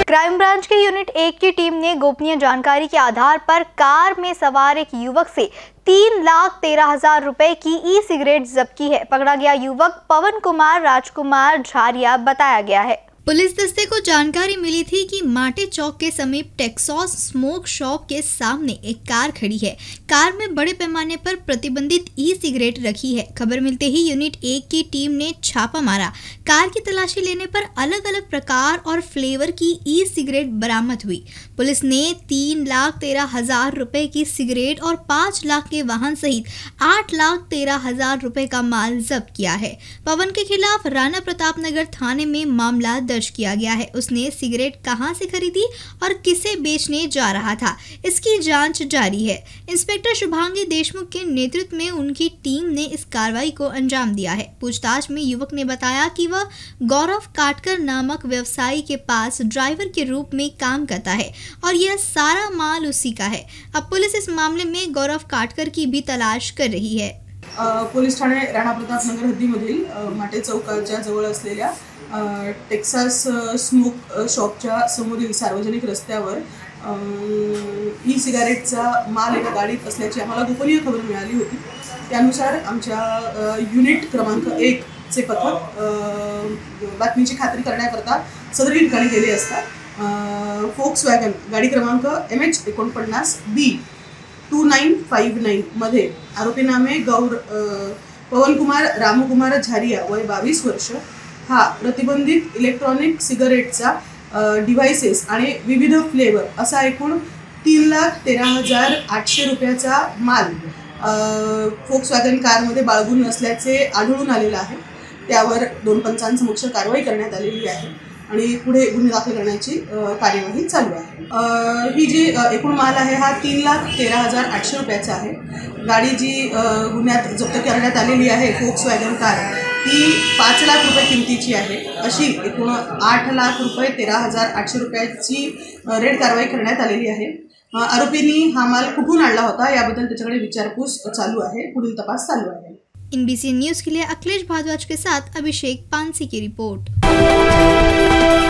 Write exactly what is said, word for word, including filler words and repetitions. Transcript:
Crime branch की unit एक की टीम ने गोपनीय जानकारी के आधार पर कार में सवार एक युवक से तीन लाख तेरह हजार रुपए की ई सिगरेट जब्त की है। पकड़ा गया युवक पवन कुमार राजकुमार झारिया बताया गया है। पुलिस दस्ते को जानकारी मिली थी कि माटे चौक के समीप टेक्सास स्मोक शॉप के सामने एक कार खड़ी है। कार में बड़े पैमाने पर प्रतिबंधित ई सिगरेट रखी है। खबर मिलते ही यूनिट एक की टीम ने छापा मारा। कार की तलाशी लेने पर अलग अलग प्रकार और फ्लेवर की ई सिगरेट बरामद हुई। पुलिस ने तीन लाख तेरह हजार रुपए की सिगरेट और पाँच लाख के वाहन सहित आठ लाख तेरह हजार रुपए का माल जब्त किया है। पवन के खिलाफ राणा प्रताप नगर थाने में मामला दर्ज किया गया है। उसने सिगरेट कहां से खरीदी और किसे बेचने जा रहा था, इसकी जांच जारी है। इंस्पेक्टर शुभांगी देशमुख के नेतृत्व में उनकी टीम ने इस कार्रवाई को अंजाम दिया है। पूछताछ में युवक ने बताया कि वह गौरव काटकर नामक व्यवसायी के पास ड्राइवर के रूप में काम करता है और यह सारा माल उसी का है। अब पुलिस इस मामले में गौरव काटकर की भी तलाश कर रही है। पोलीस ठाणे राणा प्रताप नगर हद्दीमधील माटे चौकाच्या जवळ असलेल्या टेक्सास स्मोक शॉपच्या समोरील सार्वजनिक रस्त्यावर ई सिगारेटचा माल एका गाडीत असल्याची आम्हाला गोपनीय खबर मिळाली होती। त्यानुसार आमच्या युनिट क्रमांक एक चे पथक बातमीची खात्री करण्याकरता सदर ठिकाणी गेले असता फोक्सवॅगन गाडी क्रमांक एम एच एकोणपन्नास B two nine five nine मध्ये आरोपी नामे गौर पवन कुमार रामकुमार झारिया वय बावीस वर्ष हा प्रतिबंधित इलेक्ट्रॉनिक सिगरेटचा डिव्हाइसेस आणि विविध फ्लेवर असा एकूण तीन लाख तेरा हजार आठशे रुपयाचा माल फोक्सवॅगन कारमध्ये बाळगून नसल्याचे आढळून आलेलं आहे। त्यावर दोन पंचांसमक्ष कारवाई करण्यात आलेली आहे आणि पुढे गुन्हे दाखल करण्याची कार्यवाही चालू आहे। ही जी एकूण माल आहे हा तीन लाख तेरा हजार आठशे रुपयाचा आहे। गाडी जी गुन्ह्यात जप्त करण्यात आलेली आहे फोक्सवॅगन कार ती पाच लाख रुपये किमतीची आहे। अशी एकूण आठ लाख रुपये तेरा हजार आठशे रुपयाची रेड कारवाई करण्यात आलेली आहे। आरोपींनी हा माल कुठून आणला होता याबद्दल त्याच्याकडे विचारपूस चालू आहे, पुढील तपास चालू आहे। एनबीसी न्यूज़ के लिए अखिलेश भारद्वाज के साथ अभिषेक पानसी की रिपोर्ट।